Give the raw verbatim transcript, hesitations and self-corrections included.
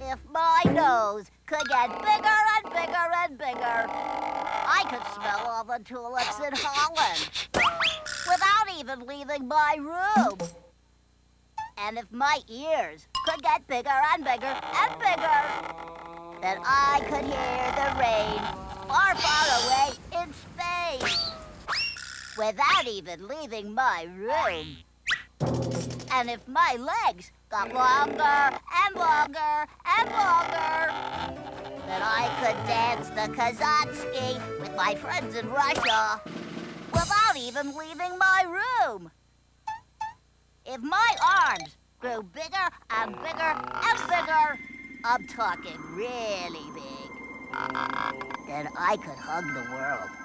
If my nose could get bigger and bigger and bigger, I could smell all the tulips in Holland without even leaving my room. And if my ears could get bigger and bigger and bigger, then I could hear the rain far, far away in space without even leaving my room. And if my legs got longer and longer and longer, then I could dance the Kazatsky with my friends in Russia without even leaving my room. If my arms grew bigger and bigger and bigger, I'm talking really big, then I could hug the world.